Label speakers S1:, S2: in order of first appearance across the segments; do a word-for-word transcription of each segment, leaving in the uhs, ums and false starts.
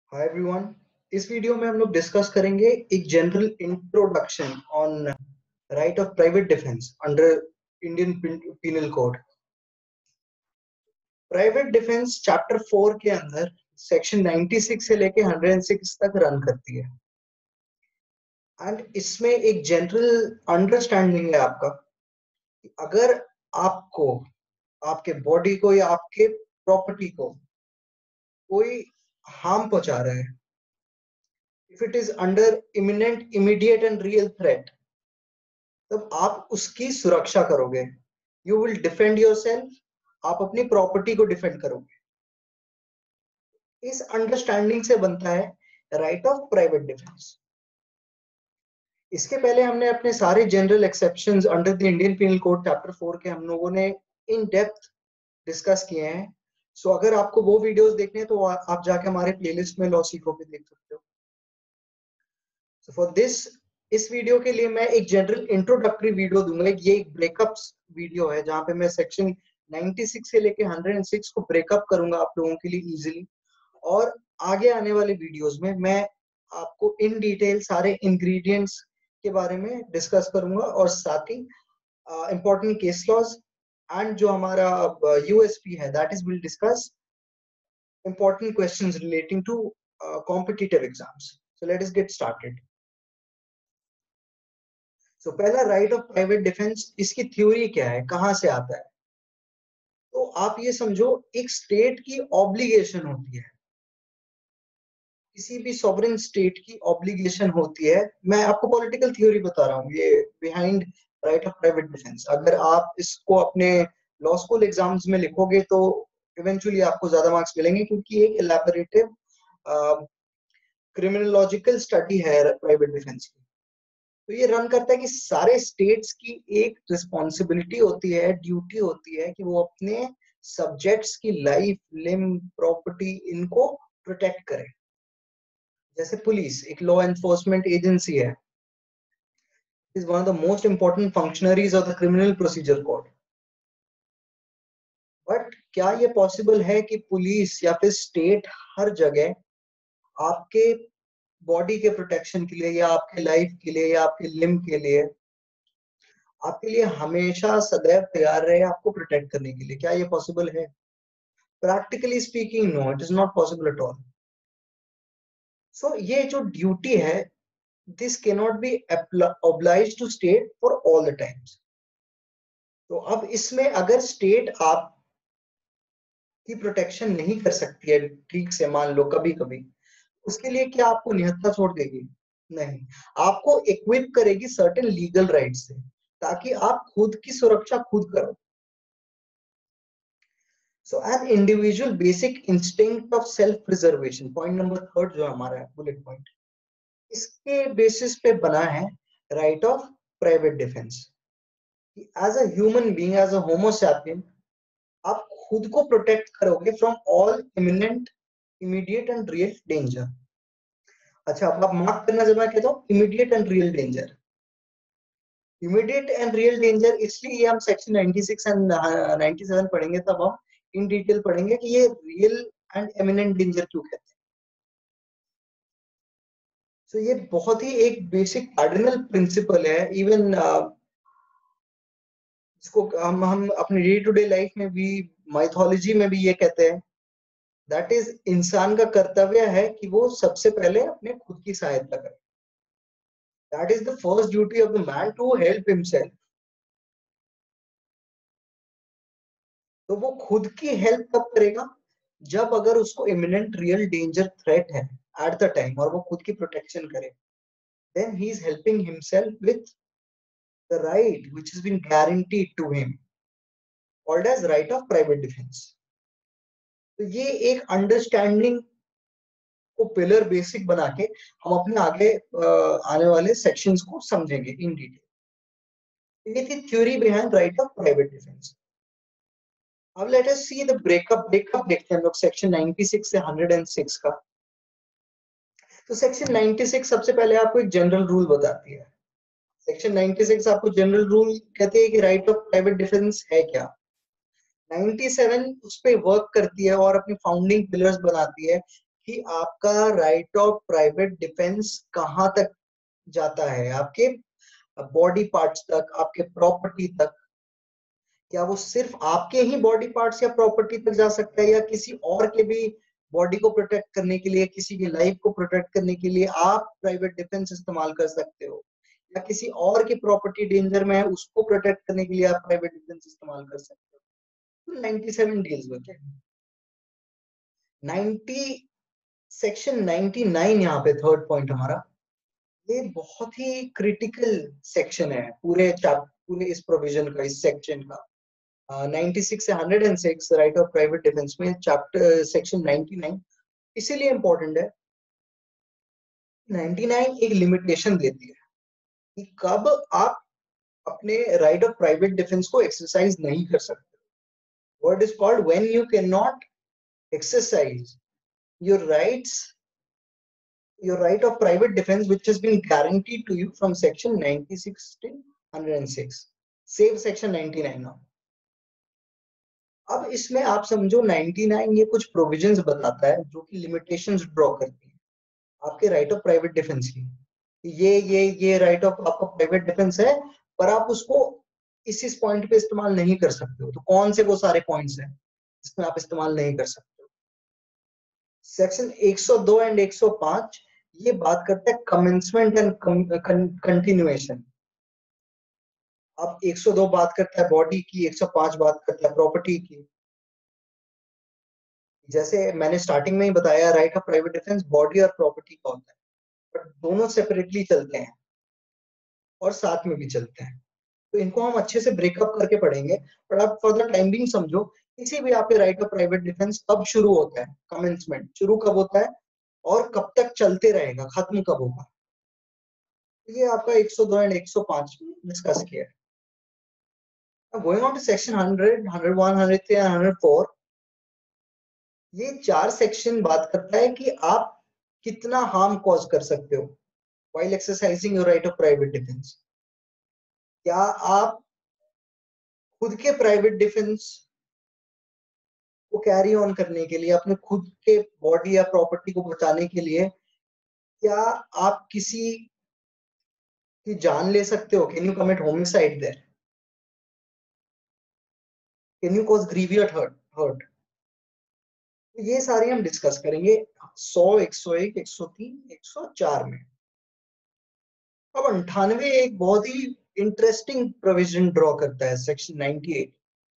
S1: Hi everyone. इस video में हम लोग डिस्कस करेंगे एक general introduction on right of private defence under Indian penal code. Private defence chapter four के अंदर सेक्शन छियानवे से लेके एक सौ छह तक रन करती है एंड इसमें एक जनरल अंडरस्टैंडिंग है आपका कि अगर आपको आपके बॉडी को या आपके प्रॉपर्टी को कोई हार्म पहुंचा रहा है, if it is under imminent, immediate and real threat, तब आप उसकी सुरक्षा करोगे। You will defend yourself, आप अपनी प्रॉपर्टी को डिफेंड करोगे। इस अंडरस्टैंडिंग से बनता है राइट ऑफ प्राइवेट डिफेंस। इसके पहले हमने अपने सारे general exceptions under the Indian penal code chapter four के हम लोगों ने इन डेप्थ डिस्कस किए हैं। सो so, अगर आपको वो वीडियोस देखने हैं तो आप जाके हमारे प्लेलिस्ट में लॉसिको पे देख सकते हो। सो फॉर दिस इस वीडियो के लिए मैं एक जनरल इंट्रोडक्टरी वीडियो दूंगा। ये एक ब्रेकअप्स वीडियो है जहां पे मैं सेक्शन छियानवे से लेके एक सौ छह को ब्रेकअप करूंगा आप लोगों के लिए इजीली, और आगे आने वाले वीडियोस में मैं आपको इन डिटेल सारे इंग्रेडिएंट्स के बारे में डिस्कस करूंगा और साथ ही इंपॉर्टेंट केस लॉज एंड जो हमारा यूएसपी है that is will discuss important questions relating to competitive exams. So let us get started. तो so, पहला राइट ऑफ प्राइवेट डिफेंस, इसकी थ्योरी क्या है, कहां से आता है? तो आप ये समझो एक स्टेट की ऑब्लिगेशन होती है, किसी भी सॉवरेन स्टेट की ऑब्लिगेशन होती है। मैं आपको पॉलिटिकल थ्योरी बता रहा हूँ ये behind right of private defence. अगर आप इसको अपने लॉ स्कूल एग्जाम्स में लिखोगे तो इवेंचुअली आपको ज्यादा मार्क्स मिलेंगे, क्योंकि एक एलैबोरेटिव क्रिमिनोलॉजिकल स्टडी है प्राइवेट डिफेंस की। तो ये रन करता है कि सारे स्टेट्स की एक रिस्पॉन्सिबिलिटी होती है, ड्यूटी होती है कि वो अपने सब्जेक्ट्स की लाइफ, लिम, प्रॉपर्टी, इनको प्रोटेक्ट करें। जैसे पुलिस एक लॉ एनफोर्समेंट एजेंसी है, is one of the most important functionaries of the criminal procedure code. But क्या ये पॉसिबल है कि पुलिस या फिर स्टेट हर जगह आपके बॉडी के प्रोटेक्शन के लिए या आपके लाइफ के लिए या आपके लिम के लिए आपके लिए हमेशा सदैव तैयार रहे आपको प्रोटेक्ट करने के लिए? क्या ये पॉसिबल है? Practically speaking no, it is not possible at all. So ये जो ड्यूटी है, this can not be obliged to state for all the times. तो अब इसमें अगर स्टेट आप की प्रोटेक्शन नहीं कर सकती है ठीक से, मान लो कभी कभी, उसके लिए क्या आपको निहत्था छोड़ देगी? नहीं, आपको इक्विप करेगी सर्टेन लीगल राइट से, ताकि आप खुद की सुरक्षा खुद करो। So an individual basic instinct of self preservation, point number third जो हमारा है बुलेट पॉइंट, इसके बेसिस पे बना है right of private defence. As a human being, as a homo sapien, आप खुद को प्रोटेक्ट करोगे from all imminent, immediate and real danger. अच्छा, अब आप मार्क करना जब मैं कहता हूँ immediate and real danger, immediate and real danger, इसलिए हम सेक्शन छियानवे एंड सत्तानवे पढ़ेंगे, तब हम इन डिटेल पढ़ेंगे कि ये रियल एंड एमिनेंट डेंजर क्यों कहते हैं। सो so, ये बहुत ही एक बेसिक कार्डिनल प्रिंसिपल है। इवन uh, इसको हम हम अपनी डे टू डे लाइफ में भी, माइथोलॉजी में भी ये कहते हैं, दैट इज इंसान का कर्तव्य है कि वो सबसे पहले अपने खुद की सहायता करे। That is the first duty of the man, to help himself. तो वो खुद की हेल्प कब करेगा? जब अगर उसको इमिनेंट रियल डेंजर थ्रेट है एट द टाइम, और वो खुद की प्रोटेक्शन करे, then he is helping himself with the right which has been guaranteed to him, called as right of private defense. तो ये एक अंडरस्टैंडिंग को पिलर बेसिक बना के हम अपने आगे आने वाले सेक्शंस को समझेंगे इन डिटेल। ये थी theory behind right of private defence. अब let us see the breakup breakup देखते हैं हम लोग सेक्शन छियानवे से एक सौ छह का। तो सेक्शन छियानवे सबसे पहले आपको एक जनरल रूल बताती है। सेक्शन छियानवे आपको जनरल रूल कहते हैं कि राइट ऑफ प्राइवेट डिफेंस है क्या। सत्तानवे उस पे वर्क करती है और अपनी फाउंडिंग पिलर्स बनाती है कि आपका राइट ऑफ प्राइवेट डिफेंस कहाँ तक जाता है, आपके बॉडी पार्ट्स तक, आपके प्रॉपर्टी तक। क्या वो सिर्फ आपके ही बॉडी पार्ट्स या प्रॉपर्टी तक जा सकता है, या किसी और के भी बॉडी को प्रोटेक्ट करने के लिए, किसी की लाइफ को प्रोटेक्ट करने के लिए आप प्राइवेट डिफेंस इस्तेमाल कर सकते हो, या किसी और की प्रॉपर्टी डेंजर में है उसको प्रोटेक्ट करने के लिए आप प्राइवेट डिफेंस इस्तेमाल कर सकते हो। तो ninety seven deals with it. Ninety section ninety nine यहाँ पे थर्ड पॉइंट हमारा, ये बहुत ही क्रिटिकल सेक्शन है पूरे चैप्टर, पूरे इस प्रोविजन का, इस सेक्शन का। नाइंटी सिक्स से hundred and six right of private defence में चैप्टर सेक्शन नाइंटी नाइन इसीलिए इंपॉर्टेंट है। नाइंटी नाइन एक लिमिटेशन देती है कि कब आप अपने राइट ऑफ प्राइवेट डिफेंस को एक्सरसाइज नहीं कर सकते। Word is called when you can not exercise your rights, your right of private defense which has been guaranteed to you from section ninety-six to one hundred six. Save section ninety-nine now. अब इसमें आप समझो ninety nine ये कुछ provisions बताता है जो कि लिमिटेशंस ड्रॉ करती है आपके राइट ऑफ प्राइवेट डिफेंस की। ये ये ये राइट ऑफ आपका प्राइवेट डिफेंस है, पर आप उसको इस इस पॉइंट पे इस्तेमाल नहीं कर सकते हो। तो कौन से वो सारे पॉइंट्स हैं जिसमें आप इस्तेमाल नहीं कर सकते हो? सेक्शन एक सौ दो एंड एक सौ पाँच ये बात करता है कमेंसमेंट एंड कंटिन्यूएशन। अब एक सौ दो बात करता है बॉडी की, एक सौ पाँच बात करता है प्रॉपर्टी की। जैसे मैंने स्टार्टिंग में ही बताया, right of private defence body और प्रॉपर्टी का होता है, बट दोनों सेपरेटली चलते हैं और साथ में भी चलते हैं। तो इनको हम अच्छे से ब्रेकअप करके पढ़ेंगे, पर आप फॉर द टाइम बीइंग समझो किसी भी आपके राइट ऑफ प्राइवेट डिफेंस कब शुरू होता है, कमेंसमेंट शुरू कब होता है और कब तक चलते रहेगा, खत्म कब होगा। ये आपका एक सौ दो एंड एक सौ पाँच में डिस्कस किया है। Going on to section hundred, hundred one, hundred three and hundred four. ये चार सेक्शन बात करता है कि आप कितना हार्म कॉज कर सकते हो while exercising your right of private defence. क्या आप खुद के प्राइवेट डिफेंस को कैरी ऑन करने के लिए, अपने खुद के बॉडी या प्रॉपर्टी को बचाने के लिए, क्या आप किसी की जान ले सकते हो? Can you commit homicide there? Can you cause grievous hurt hurt? तो ये सारे हम डिस्कस करेंगे सौ, एक सौ एक, एक सौ तीन, एक सौ चार में। अब अंठानवे एक बहुत ही इंटरेस्टिंग प्रोविजन ड्रॉ करता है, सेक्शन नाइंटी एट।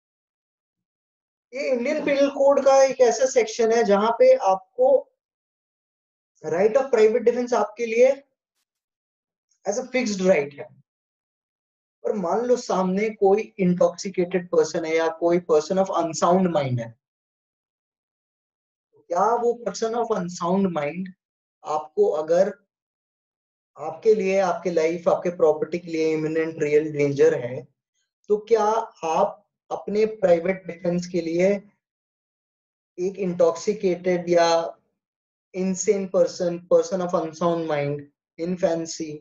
S1: ये इंडियन पिनल कोड का एक ऐसा सेक्शन है जहां पे आपको राइट ऑफ प्राइवेट डिफेंस आपके लिए एज अ फिक्स्ड राइट है। और मान लो सामने कोई इंटॉक्सिकेटेड पर्सन है या कोई पर्सन ऑफ अनसाउंड माइंड है, क्या वो पर्सन ऑफ अनसाउंड माइंड आपको अगर आपके लिए, आपके लाइफ, आपके प्रॉपर्टी के लिए इमिनेंट रियल डेंजर है, तो क्या आप अपने प्राइवेट डिफेंस के लिए एक इंटॉक्सिकेटेड या insane person, person of unsound mind, infancy,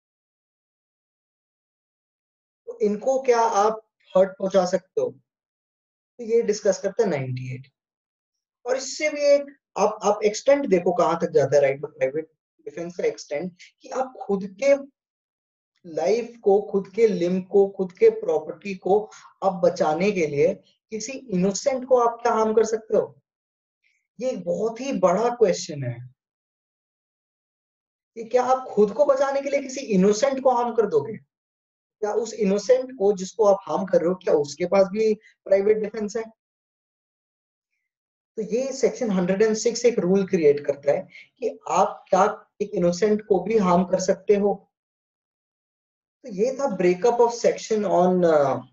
S1: तो इनको क्या आप हर्ट पहुंचा सकते हो? तो ये डिस्कस करते हैं नाइंटी एट। और इससे भी एक आप आप एक्सटेंड देखो कहां तक जाता है राइट ऑफ प्राइवेट डिफेंस का एक्सटेंड, कि आप खुद के लाइफ को, खुद के लिम को, खुद के प्रॉपर्टी को आप बचाने के लिए किसी इनोसेंट को आप क्या हार्म कर सकते हो? ये एक बहुत ही बड़ा क्वेश्चन है कि क्या आप खुद को बचाने के लिए किसी इनोसेंट को हार्म कर दोगे? क्या उस इनोसेंट को जिसको आप हार्म कर रहे हो, क्या उसके पास भी प्राइवेट डिफेंस है? तो ये सेक्शन हंड्रेड एंड सिक्स एक रूल क्रिएट करता है कि आप क्या एक इनोसेंट को भी हार्म कर सकते हो। तो ये था breakup of section on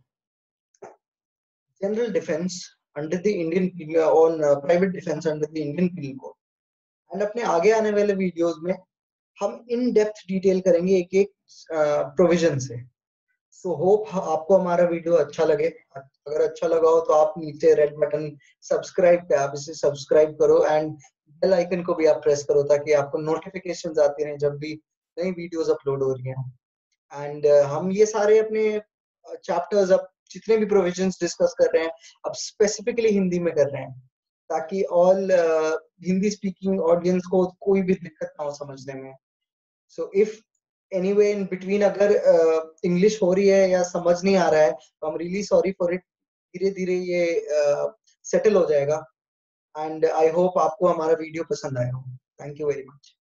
S1: general defence under the Indian, on private defence under the Indian penal code. And अपने आगे आने वाले वीडियोस में हम इन डेप्थ डिटेल करेंगे एक एक प्रोविजन से। सो होप आपको हमारा वीडियो अच्छा लगे। अगर अच्छा लगा हो तो आप नीचे रेड बटन सब्सक्राइब पे आप इसे सब्सक्राइब करो एंड बेल आइकन को भी आप प्रेस करो ताकि आपको नोटिफिकेशंस आती रहें जब भी नई वीडियोस अपलोड हो रही हैं। एंड uh, हम ये सारे अपने चैप्टर्स, अब जितने भी प्रोविजंस डिस्कस कर रहे हैं अब स्पेसिफिकली हिंदी में कर रहे हैं। ताकि ऑल हिंदी स्पीकिंग ऑडियंस को कोई भी दिक्कत ना हो समझने में. So if anyway in between अगर इंग्लिश uh, हो रही है या समझ नहीं आ रहा है तो I am really sorry for it. धीरे धीरे ये सेटल uh, हो जाएगा. एंड आई होप आपको हमारा वीडियो पसंद आया हो. Thank you very much.